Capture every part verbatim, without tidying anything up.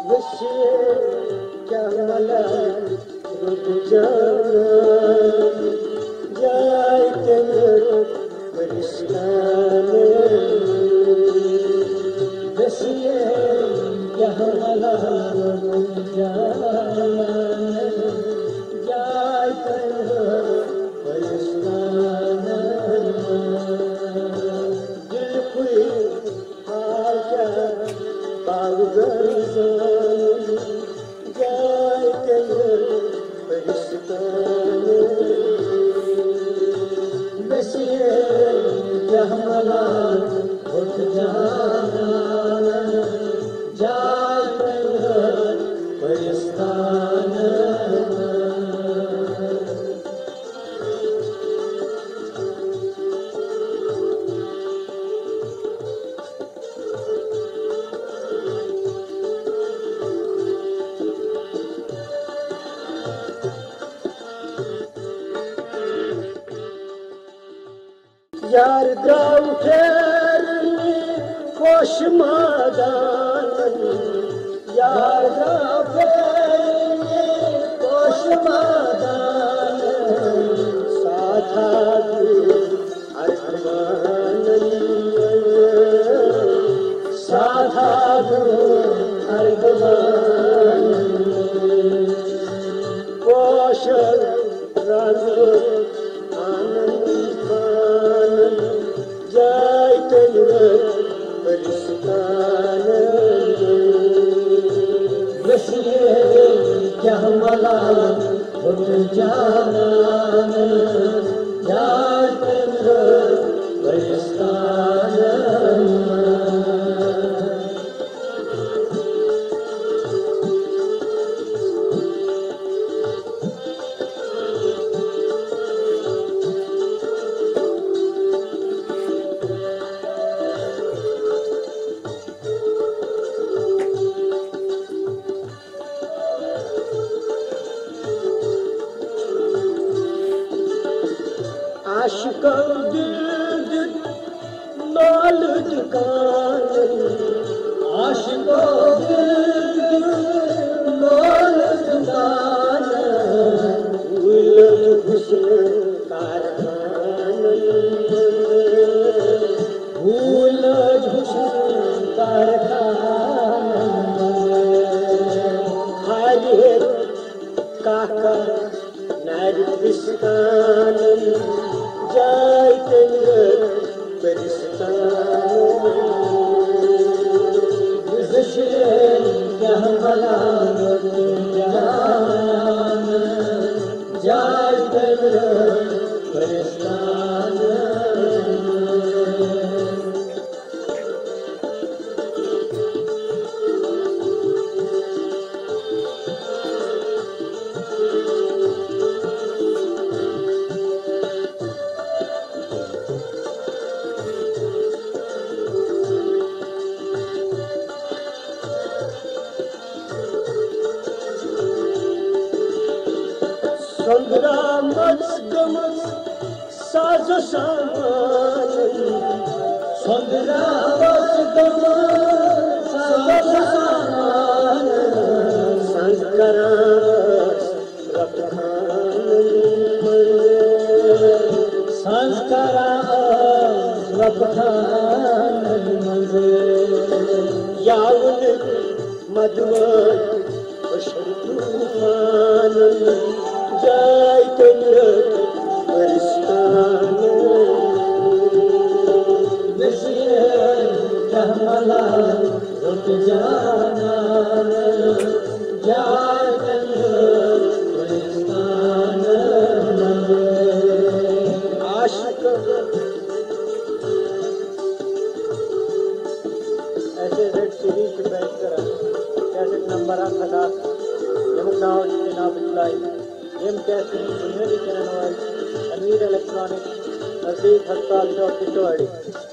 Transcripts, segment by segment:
यार द्राव फेरनी कोश मादान यार द्राव फेरनी कोश मादान साथा अर्धमान साथा अर्धमान कोश राज क्या मला उठ जाना जाते परिस्तान आशिक दिल लाल दुकान आशिक दिल लाल दुकान उलझ हुस्न कारखान उलझ हुस्न कारखान हाय काका नारिस्तान जाय तेंगर परिस्तान विजशे क्या मला जान जाय तेंगर परिस्तान संग्रा मजगमज साजो सामान संग्रा मजगमज साजो सामान संस्करा रखखान संस्करा रखखान यावन मधुवन तूफान जाय तेंगर परिस्तान विषय क्या मला रुक जाना जाय तेंगर परिस्तान आशिक ऐसे रेड सीरीज पे बैठ कर कैसे नंबर आ खड़ा यमुना जनाब इस्लाई एम कैसे दुनियावी चैनल वाइज अनवीर इलेक्ट्रॉनिक नजदीक हस्ताल चौक किशोरी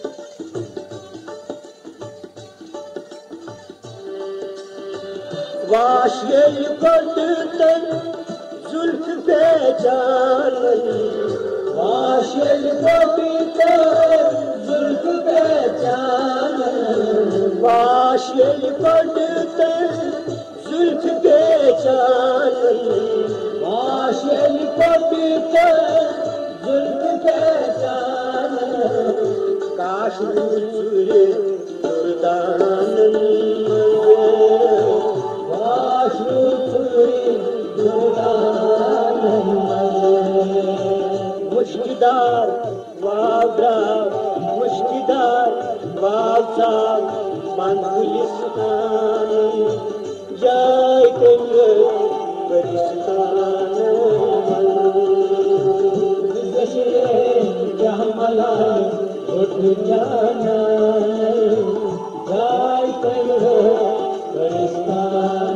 वाशिए पड़ते जुल्फ पे जान वाशिए पड़ते जुल्फ पे जान वाशिए पड़ते वाशुरे दुर्दानन वाशुरे दुर्दानन मुश्किदार वावरा मुश्किदार वावसा मंगुलिस्तान जय तेरे परिस्तान विदेशे जहमला उठ जाना जय तेरे परिस्तान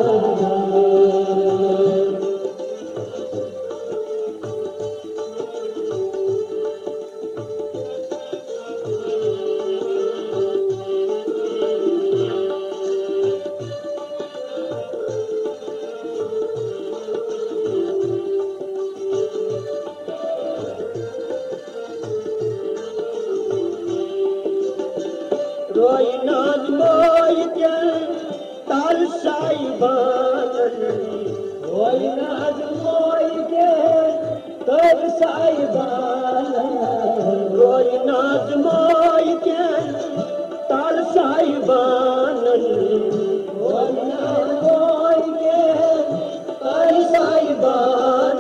रोई नाज मोई के ताल साहिबान रोई नाज मोई के ताल साहिबान रोई नाज मोई के ताल साहिबान रोई नाज मोई के ताल साहिबान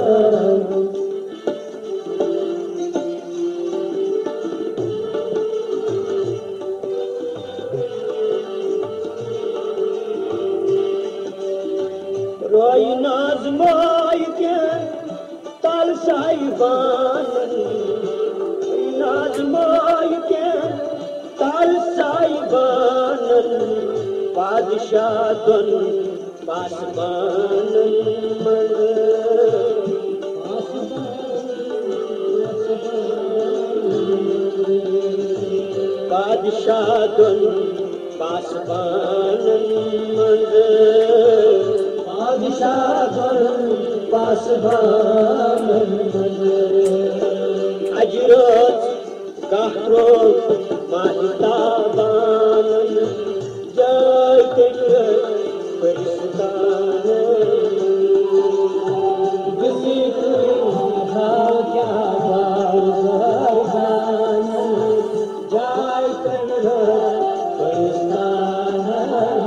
रोई नाज मोई के ताल साहिबान रोई नाज मोई के ताल साहिबान बादशाह दुन पासबान बादशाह दुन पासबान पासबान अजरोज गहरोज माहिताबान जय तेरे परिस्तान किसी क्या बारसान जय तेरे परिस्तान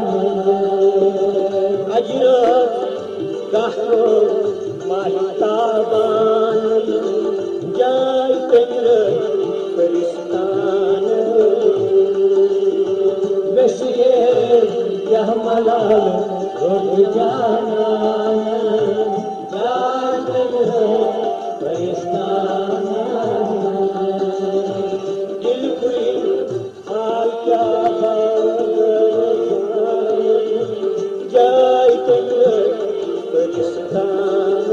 अजरोज गहरो माहिताबान जय तेरे परिस्तान बसिए यह मलाल उठ जाना जय तेरे परिस्तान दिल खुली हाल क्या जय तेरे परिस्तान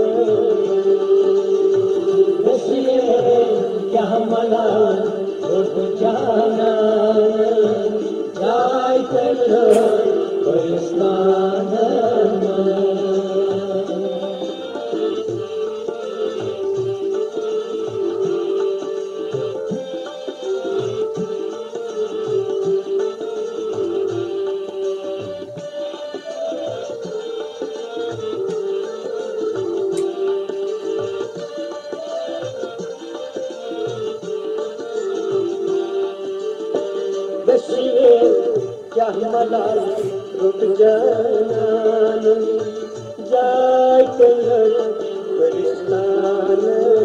बसिए क्या मला उठ जाना जय तेरे परिस्तान बसिए क्या मला रुक जाना जय तेरे परिस्तान